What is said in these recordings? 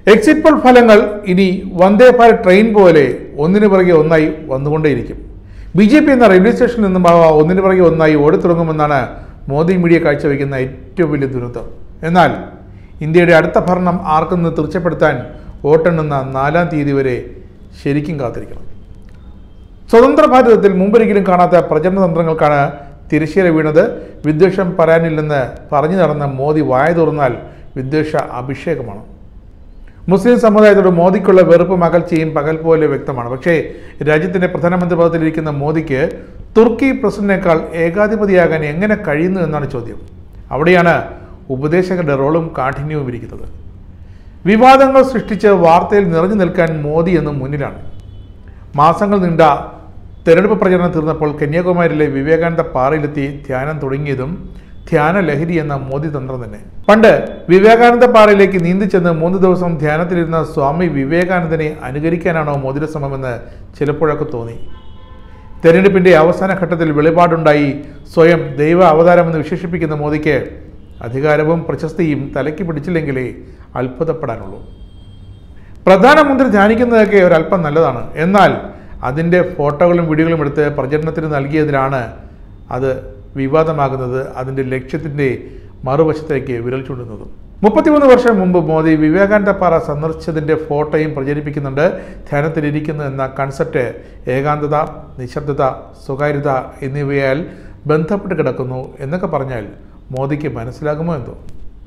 Exit poll ഫലങ്ങൾ ഇനി Vande Bharat train പോലെ ഒന്നിനു പിറകെ ഒന്നായി വന്നുകൊണ്ടേയിരിക്കും. BJP എന്ന റെയിൽവേ സ്റ്റേഷനിൽ നിന്നും ഒന്നിനു പിറകെ ഒന്നായി ഓടിത്തുടങ്ങുമെന്നാണ് മോദി മീഡിയ കാഴ്ചവെക്കുന്ന ഏറ്റവും വലിയ ദുരന്തം. എന്നാൽ ഇന്ത്യയുടെ അടുത്ത ഭരണം ആർക്കെന്ന് തീർച്ചപ്പെടുത്താൻ വോട്ടെണ്ണുന്ന 4-ാം തീയതി വരെ ശരിക്കും കാത്തിരിക്കണം. സ്വതന്ത്ര ഭാരതത്തിൽ മുമ്പൊരിക്കലും കാണാത്ത പ്രചരണ തന്ത്രങ്ങൾക്കാണ് തിരശ്ശീല വീണത്. വിദ്വേഷം പറയാനില്ലെന്ന് പറഞ്ഞു നടന്ന മോദി വായ തുറന്നാൽ വിദ്വേഷ അഭിഷേകമാണ്. മുസ്ലിം സമുദായത്തോട് മോദിക്കുള്ള വെറുപ്പും അകൽച്ചയും പകൽ പോലെ വ്യക്തമാണ്. പക്ഷേ രാജ്യത്തിൻ്റെ പ്രധാനമന്ത്രി പദത്തിലിരിക്കുന്ന മോദിക്ക് തുർക്കി പ്രസിഡന്റിനേക്കാൾ ഏകാധിപതിയാകാൻ എങ്ങനെ കഴിയുന്നു എന്നാണ് ചോദ്യം. അവിടെയാണ് ഉപദേശകരുടെ റോളും കാഠിന്യവും ഇരിക്കുന്നത്. വിവാദങ്ങൾ സൃഷ്ടിച്ച് വാർത്തയിൽ നിറഞ്ഞു നിൽക്കാൻ മോദി എന്ന് മുന്നിലാണ്. മാസങ്ങൾ നീണ്ട തെരഞ്ഞെടുപ്പ് പ്രചരണം തീർന്നപ്പോൾ കന്യാകുമാരിയിലെ വിവേകാനന്ദ പാറയിലെത്തി ധ്യാനം തുടങ്ങിയതും ധ്യാന ലഹരി എന്ന മോദി തന്ത്രം തന്നെ. പണ്ട് വിവേകാനന്ദ പാറയിലേക്ക് നീന്തിച്ചെന്ന് 3 ദിവസം ധ്യാനത്തിലിരുന്ന സ്വാമി വിവേകാനന്ദനെ അനുകരിക്കാനാണോ മോദിയുടെ ശ്രമമെന്ന് ചിലപ്പോഴൊക്കെ തോന്നി. തെരഞ്ഞെടുപ്പിൻ്റെ അവസാന ഘട്ടത്തിൽ വെളിപാടുണ്ടായി സ്വയം ദൈവ അവതാരമെന്ന് വിശേഷിപ്പിക്കുന്ന മോദിക്ക് അധികാരവും പ്രശസ്തിയും തലയ്ക്ക് പിടിച്ചില്ലെങ്കിലേ അത്ഭുതപ്പെടാനുള്ളൂ. പ്രധാനമന്ത്രി ധ്യാനിക്കുന്നതൊക്കെ ഒരല്പം നല്ലതാണ്. എന്നാൽ അതിൻ്റെ ഫോട്ടോകളും വീഡിയോകളും എടുത്ത് പ്രചരണത്തിന് നൽകിയതിലാണ് അത് വിവാദമാകുന്നത്, അതിൻ്റെ ലക്ഷ്യത്തിൻ്റെ മറുവശത്തേക്ക് വിരൽ ചൂണ്ടുന്നതും. 33 വർഷം മുമ്പ് മോദി വിവേകാനന്ദ പാറ സന്ദർശിച്ചതിൻ്റെ ഫോട്ടോയും പ്രചരിപ്പിക്കുന്നുണ്ട്. ധ്യാനത്തിലിരിക്കുന്നു എന്ന കൺസെപ്റ്റ് ഏകാന്തത, നിശബ്ദത, സ്വകാര്യത എന്നിവയാൽ ബന്ധപ്പെട്ട് കിടക്കുന്നു എന്നൊക്കെ പറഞ്ഞാൽ മോദിക്ക് മനസ്സിലാകുമോ എന്തോ.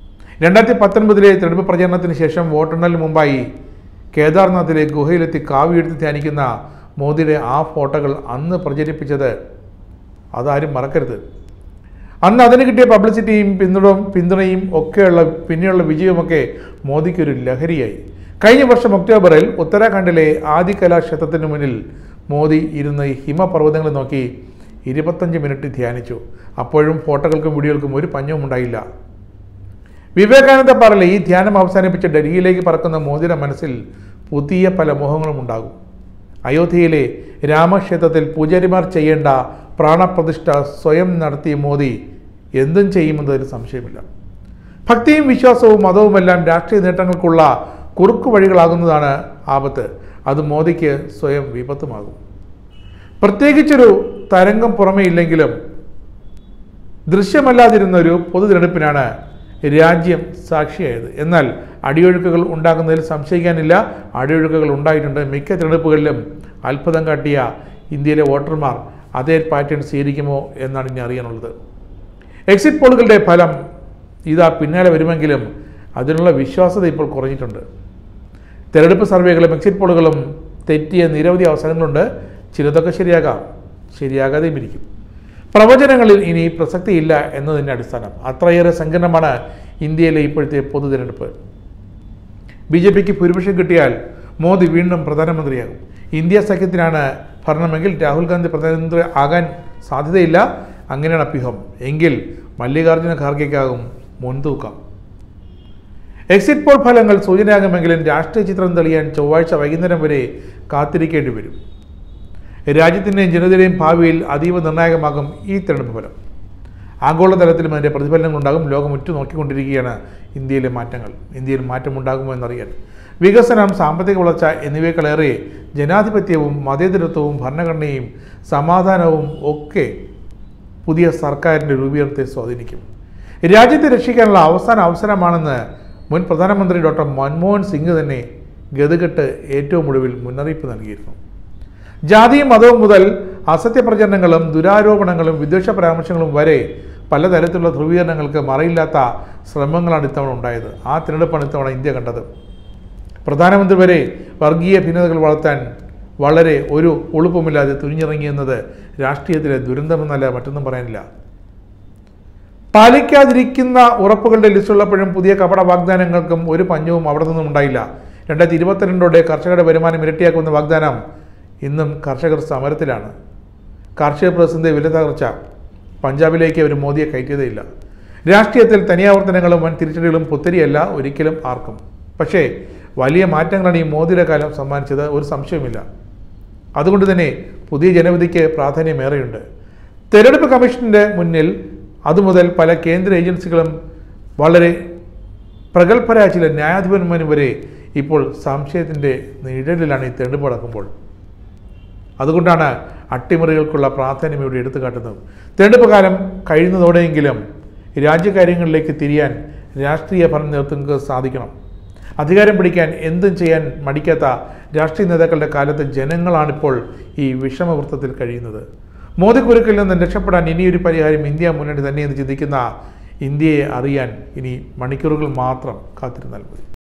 2019 തെരഞ്ഞെടുപ്പ് പ്രചരണത്തിന് ശേഷം വോട്ടെണ്ണലിന് മുമ്പായി കേദാർനാഥിലെ ഗുഹയിലെത്തി കാവ്യെടുത്ത് ധ്യാനിക്കുന്ന മോദിയുടെ ആ ഫോട്ടോകൾ അന്ന് പ്രചരിപ്പിച്ചത് അതാരും മറക്കരുത്. അന്ന് അതിന് കിട്ടിയ പബ്ലിസിറ്റിയും പിന്തുണയും ഒക്കെയുള്ള പിന്നെയുള്ള വിജയവുമൊക്കെ മോദിക്കൊരു ലഹരിയായി. കഴിഞ്ഞ വർഷം ഒക്ടോബറിൽ ഉത്തരാഖണ്ഡിലെ ആദി കലാക്ഷേത്രത്തിന് മുന്നിൽ മോദി ഇരുന്ന് ഹിമപർവ്വതങ്ങൾ നോക്കി 25 മിനിറ്റ് ധ്യാനിച്ചു. അപ്പോഴും ഫോട്ടോകൾക്കും വീഡിയോകൾക്കും ഒരു പഞ്ഞവും ഉണ്ടായില്ല. വിവേകാനന്ദ പാറയിലെ ഈ ധ്യാനം അവസാനിപ്പിച്ച് ഡൽഹിയിലേക്ക് പറക്കുന്ന മോദിയുടെ മനസ്സിൽ പുതിയ പല മോഹങ്ങളും ഉണ്ടാകും. അയോധ്യയിലെ രാമക്ഷേത്രത്തിൽ പൂജാരിമാർ ചെയ്യേണ്ട പ്രാണപ്രതിഷ്ഠ സ്വയം നടത്തിയ മോദി എന്തും ചെയ്യുമെന്നതിൽ സംശയമില്ല. ഭക്തിയും വിശ്വാസവും മതവുമെല്ലാം രാഷ്ട്രീയ നേട്ടങ്ങൾക്കുള്ള കുറുക്കു വഴികളാകുന്നതാണ് ആപത്ത്. അത് മോദിക്ക് സ്വയം വിപത്തുമാകും. പ്രത്യേകിച്ചൊരു തരംഗം പുറമേ ഇല്ലെങ്കിലും ദൃശ്യമല്ലാതിരുന്നൊരു പൊതു തിരഞ്ഞെടുപ്പിനാണ് രാജ്യം സാക്ഷിയായത്. എന്നാൽ അടിയൊഴുക്കുകൾ ഉണ്ടാകുന്നതിൽ സംശയിക്കാനില്ല. അടിയൊഴുക്കുകൾ ഉണ്ടായിട്ടുണ്ട്. മിക്ക തിരഞ്ഞെടുപ്പുകളിലും അത്ഭുതം കാട്ടിയ ഇന്ത്യയിലെ വോട്ടർമാർ അതേ പാറ്റേൺ സ്വീകരിക്കുമോ എന്നാണ് ഇനി അറിയാനുള്ളത്. എക്സിറ്റ് പോളുകളുടെ ഫലം ഇതാ പിന്നാലെ വരുമെങ്കിലും അതിനുള്ള വിശ്വാസ്യത ഇപ്പോൾ കുറഞ്ഞിട്ടുണ്ട്. തെരഞ്ഞെടുപ്പ് സർവേകളും എക്സിറ്റ് പോളുകളും തെറ്റിയ നിരവധി അവസരങ്ങളുണ്ട്. ചിലതൊക്കെ ശരിയാകാം, ശരിയാകാതെയും ഇരിക്കും. പ്രവചനങ്ങളിൽ ഇനി പ്രസക്തിയില്ല എന്നതിൻ്റെ അടിസ്ഥാനം. അത്രയേറെ സങ്കീർണമാണ് ഇന്ത്യയിലെ ഇപ്പോഴത്തെ പൊതു തിരഞ്ഞെടുപ്പ്. BJPക്ക് ഭൂരിപക്ഷം കിട്ടിയാൽ മോദി വീണ്ടും പ്രധാനമന്ത്രിയാകും. ഇന്ത്യ സഖ്യത്തിനാണ് ഭരണമെങ്കിൽ രാഹുൽ ഗാന്ധി പ്രധാനമന്ത്രി ആകാൻ സാധ്യതയില്ല. അങ്ങനെയാണ് അഭ്യൂഹം. എങ്കിൽ മല്ലികാർജ്ജുന ഖാർഗെക്കാകും മുൻതൂക്കം. എക്സിറ്റ് പോൾ ഫലങ്ങൾ സൂചനയാകുമെങ്കിലും രാഷ്ട്രീയ ചിത്രം തെളിയാൻ ചൊവ്വാഴ്ച വൈകുന്നേരം വരെ കാത്തിരിക്കേണ്ടി വരും. രാജ്യത്തിൻ്റെയും ജനതയുടെയും ഭാവിയിൽ അതീവ നിർണായകമാകും ഈ തെരഞ്ഞെടുപ്പ് ഫലം. ആഗോളതലത്തിലും അതിൻ്റെ പ്രതിഫലനങ്ങളുണ്ടാകും. ലോകം ഉറ്റുനോക്കിക്കൊണ്ടിരിക്കുകയാണ് ഇന്ത്യയിലെ മാറ്റങ്ങൾ. ഇന്ത്യയിൽ മാറ്റമുണ്ടാകുമോ എന്നറിയാൻ. വികസനം, സാമ്പത്തിക വളർച്ച എന്നിവയേക്കാളേറെ ജനാധിപത്യവും മതേതരത്വവും ഭരണഘടനയും സമാധാനവും ഒക്കെ പുതിയ സർക്കാരിൻ്റെ രൂപീകരണത്തെ സ്വാധീനിക്കും. രാജ്യത്തെ രക്ഷിക്കാനുള്ള അവസാന അവസരമാണെന്ന് മുൻ പ്രധാനമന്ത്രി ഡോക്ടർ മൻമോഹൻ സിംഗ് തന്നെ ഗതികെട്ട് ഏറ്റവും ഒടുവിൽ മുന്നറിയിപ്പ് നൽകിയിരുന്നു. ജാതിയും മതവും മുതൽ അസത്യപ്രചരണങ്ങളും ദുരാരോപണങ്ങളും വിദ്വേഷ പരാമർശങ്ങളും വരെ പലതരത്തിലുള്ള ധ്രുവീകരണങ്ങൾക്ക് മറയില്ലാത്ത ശ്രമങ്ങളാണ് ഇത്തവണ ഉണ്ടായത്. ആ തിരഞ്ഞെടുപ്പാണ് ഇത്തവണ ഇന്ത്യ കണ്ടത്. പ്രധാനമന്ത്രി വരെ വർഗീയ ഭിന്നതകൾ വളർത്താൻ വളരെ ഒരു ഒളുപ്പമില്ലാതെ തുനിഞ്ഞിറങ്ങിയെന്നത് രാഷ്ട്രീയത്തിലെ ദുരന്തമെന്നല്ല മറ്റൊന്നും പറയാനില്ല. പാലിക്കാതിരിക്കുന്ന ഉറപ്പുകളുടെ ലിസ്റ്റുള്ളപ്പോഴും പുതിയ കപട വാഗ്ദാനങ്ങൾക്കും ഒരു പഞ്ഞവും അവിടെ നിന്നും ഉണ്ടായില്ല. 2022 കർഷകരുടെ വരുമാനം ഇരട്ടിയാക്കുമെന്ന വാഗ്ദാനം ഇന്നും കർഷകർ സമരത്തിലാണ്. കാർഷിക പ്രതിസന്ധി, വില തകർച്ച പഞ്ചാബിലേക്ക് അവർ മോദിയെ കയറ്റിയതേയില്ല. രാഷ്ട്രീയത്തിൽ തനിയാവർത്തനങ്ങളും വൻ തിരിച്ചടികളും പുത്തരിയല്ല ഒരിക്കലും ആർക്കും. പക്ഷേ വലിയ മാറ്റങ്ങളാണ് ഈ മോദിയുടെ കാലം സമ്മാനിച്ചത്, ഒരു സംശയവുമില്ല. അതുകൊണ്ട് തന്നെ പുതിയ ജനവിധിക്ക് പ്രാധാന്യമേറെയുണ്ട്. തെരഞ്ഞെടുപ്പ് കമ്മീഷൻ്റെ മുന്നിൽ അതുമുതൽ പല കേന്ദ്ര ഏജൻസികളും വളരെ പ്രഗത്ഭരായ ചില ന്യായാധിപന്മാരും വരെ ഇപ്പോൾ സംശയത്തിൻ്റെ നിഴലിലാണ് ഈ തെരഞ്ഞെടുപ്പ് നടക്കുമ്പോൾ. അതുകൊണ്ടാണ് അട്ടിമറികൾക്കുള്ള പ്രാധാന്യം ഇവിടെ എടുത്തു കാട്ടുന്നത്. തെരഞ്ഞെടുപ്പ് കാലം കഴിയുന്നതോടെയെങ്കിലും രാജ്യകാര്യങ്ങളിലേക്ക് തിരിയാൻ രാഷ്ട്രീയ ഭരണനേതൃത്വങ്ങൾക്ക് സാധിക്കണം. അധികാരം പിടിക്കാൻ എന്തും ചെയ്യാൻ മടിക്കാത്ത രാഷ്ട്രീയ നേതാക്കളുടെ കാലത്ത് ജനങ്ങളാണിപ്പോൾ ഈ വിഷമവൃത്തത്തിൽ കഴിയുന്നത്. മോദി കുരുക്കിൽ നിന്ന് രക്ഷപ്പെടാൻ ഇനിയൊരു പരിഹാരം ഇന്ത്യ മുന്നണി തന്നെയെന്ന് ചിന്തിക്കുന്ന ഇന്ത്യയെ അറിയാൻ ഇനി മണിക്കൂറുകൾ മാത്രം കാത്തിരുന്നാൽ മതി.